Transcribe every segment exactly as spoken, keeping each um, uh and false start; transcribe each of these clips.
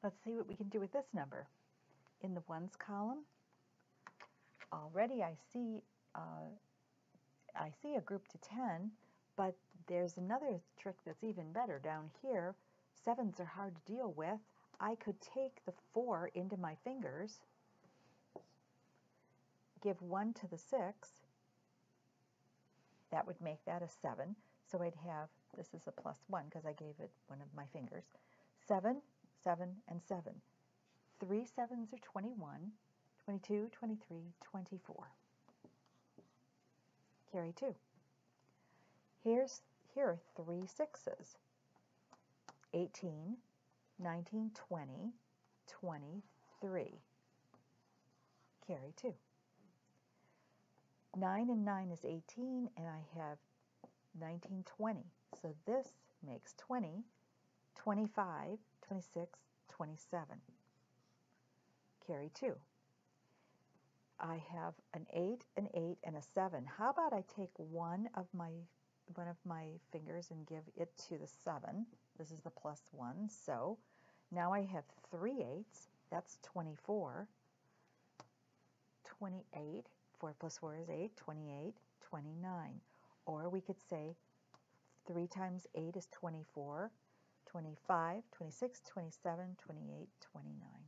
Let's see what we can do with this number. In the ones column, already I see uh, I see a group to ten, but there's another trick that's even better. Down here, sevens are hard to deal with. I could take the four into my fingers, give one to the six. That would make that a seven. So I'd have, this is a plus one because I gave it one of my fingers. seven, seven, and seven. Three sevens are twenty-one, twenty-two, twenty-three, twenty-four. Carry two. Here's, here are three sixes. eighteen, nineteen, twenty, twenty-three. Carry two. nine and nine is eighteen, and I have nineteen, twenty. So this makes twenty, twenty-five, twenty-six, twenty-seven. Carry two. I have an eight, an eight, and a seven. How about I take one of my one of my fingers and give it to the seven. This is the plus one. So now I have three eights. That's twenty-four. twenty-eight. four plus four is eight. twenty-eight, twenty-nine. Or we could say three times eight is twenty-four. twenty-five, twenty-six, twenty-seven, twenty-eight, twenty-nine.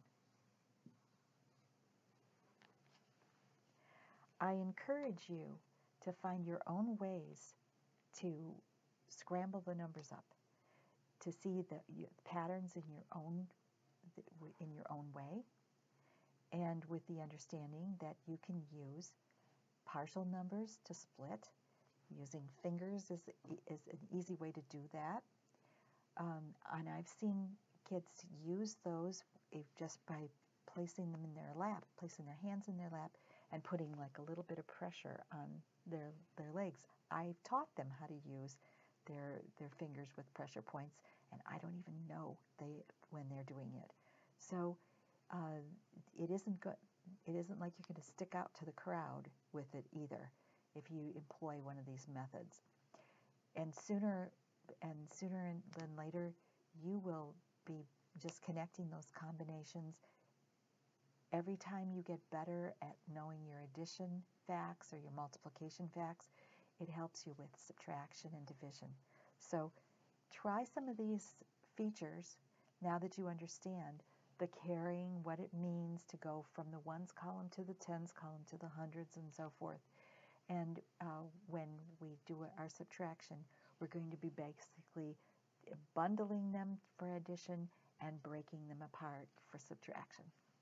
I encourage you to find your own ways to scramble the numbers up, to see the patterns in your own in your own way, and with the understanding that you can use partial numbers to split. Using fingers is, is an easy way to do that. Um, and I've seen kids use those if just by placing them in their lap, placing their hands in their lap, and putting like a little bit of pressure on their their legs. I've taught them how to use their their fingers with pressure points, and I don't even know they when they're doing it. So uh, it isn't good. It isn't like you're going to stick out to the crowd with it either if you employ one of these methods. And sooner and sooner than later, you will be just connecting those combinations. Every time you get better at knowing your addition facts or your multiplication facts, it helps you with subtraction and division. So try some of these features now that you understand the carrying, what it means to go from the ones column to the tens column to the hundreds and so forth. And uh, when we do our subtraction, we're going to be basically bundling them for addition and breaking them apart for subtraction.